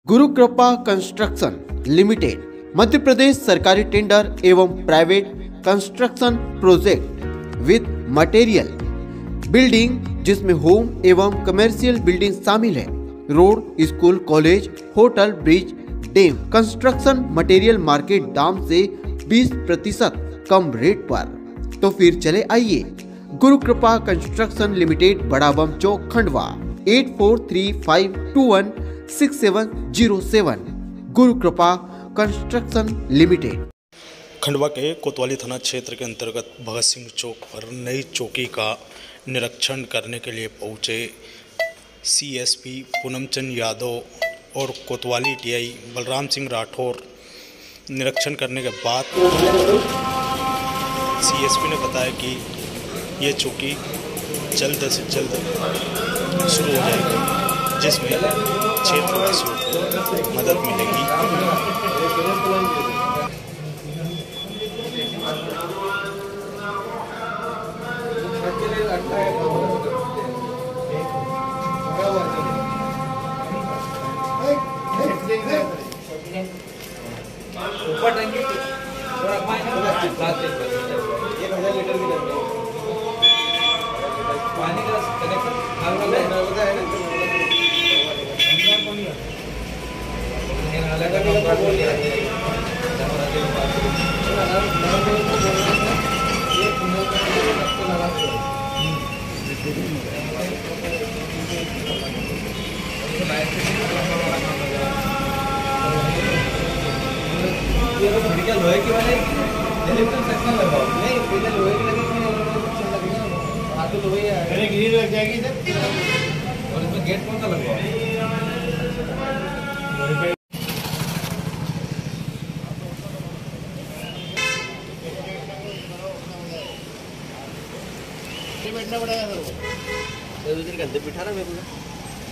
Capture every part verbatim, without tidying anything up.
गुरु Kripa construction limited Madhya Pradesh सरकारी tender एवं private construction project with material building जिसमें होम एवं कमर्शियल बिल्डिंग शामिल है। Road, school, college, hotel, bridge, dam construction material market दाम से बीस प्रतिशत कम रेट पर। तो फिर चले आइए गुरु Kripa construction limited, Bada Bam Chowk, Khandwa, eight four three five two one six seven zero seven. Guru Kripa construction limited. Khandwa के कोतवाली थाना क्षेत्र के अंतर्गत भगत सिंह चौक पर नई चौकी का निरीक्षण करने के लिए पहुंचे सीएसपी पूनमचंद यादव और कोतवाली टीआई बलराम सिंह राठौर। निरीक्षण करने के बाद सीएसपी ने बताया कि ये चौकी जल्द से जल्द शुरू हो जाएगी, जिसमें क्षेत्रवासियों को मदद मिलेगी। ऊपर टंकी थोड़ा पानी एक हजार लीटर की टंकी पानी का कनेक्शन नर्मदा है ना, अलग अलग बोल दिया ये तो खिड़कियां लोहे की बनेगी, इलेक्ट्रिक सेक्शन लगाओ। नहीं पहले लोहे की लगेगी, लगेगा हाथ तो लोहे है, अरे ग्रिल लग जाएगी सर। और इसमें गेट कौन सा लगवाओ? ये बैठना पड़ेगा सर, वो इधर गद्दे बिठा रहा है मेरे को।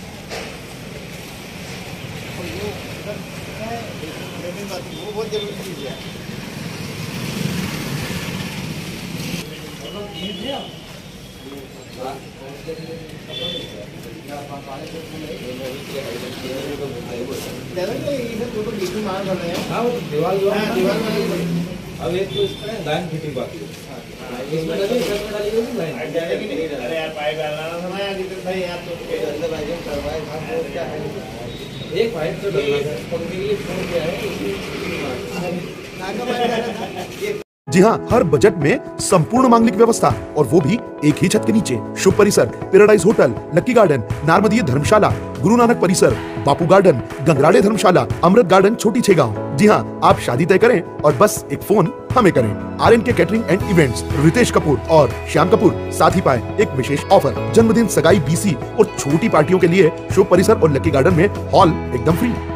वो बहुत जरूरी चीज है। अब एक तो इसका लाइन फिटिंग बाकी है, इसमें लगी इसमें डाली होगी लाइन। अरे यार पाइप डालना था यार, दीपक भाई आप तो अंदर भाई करवाए था, वो क्या है एक पाइप तो डालना है, पंखे के लिए फोन किया है। जी हाँ, हर बजट में संपूर्ण मांगलिक व्यवस्था, और वो भी एक ही छत के नीचे। Shubh Parisar, paradise hotel, lucky garden, Narmadiya Dharamshala, Guru Nanak Parisar, Bapu garden, Gangrade Dharamshala, Amrit garden, Chhoti Chhegaon. जी हाँ, आप शादी तय करें और बस एक फोन हमें करें। R N K catering and events, Ritesh Kapoor और श्याम कपूर साथ ही पाए एक विशेष ऑफर। जन्मदिन, सगाई, बीसी और छोटी पार्टियों के लिए शुभ परिसर और लक्की गार्डन में हॉल एकदम फ्री।